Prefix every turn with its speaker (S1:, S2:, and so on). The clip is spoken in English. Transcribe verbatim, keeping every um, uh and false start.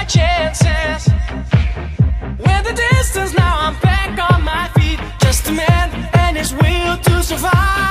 S1: chances. With the distance now I'm back on my feet. Just a man and his will to survive.